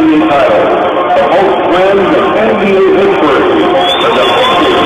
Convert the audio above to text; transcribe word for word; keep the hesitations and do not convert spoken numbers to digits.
N B A title, the most wins in N B A history, the defending